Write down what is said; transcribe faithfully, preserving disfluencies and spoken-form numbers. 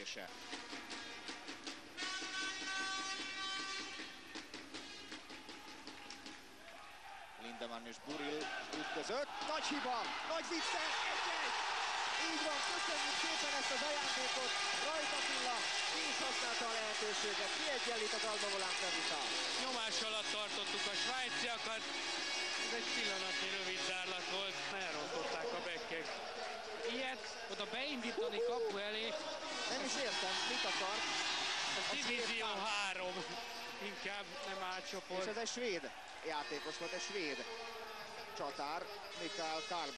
vezetése. Lindemann és Buril ütközött. Nagy hiba! Nagy vicce! Egy-egy! Így van, köszönjük szépen ezt az ajándékot. Rajta Attila ki is használta a lehetőséget. Kiegyenlít az Alba Volante Vita. Nyomás alatt tartottuk a svájciakat. Ez egy pillanatnyi rövid zárlat volt. Elrontották a bekkek. Ilyet oda beindítani kapu elé. Nem is értem, mit akar. Ez Divízió három. Inkább nem átcsoport. És ez egy svéd játékos volt, egy svéd csatár, Mikael Karl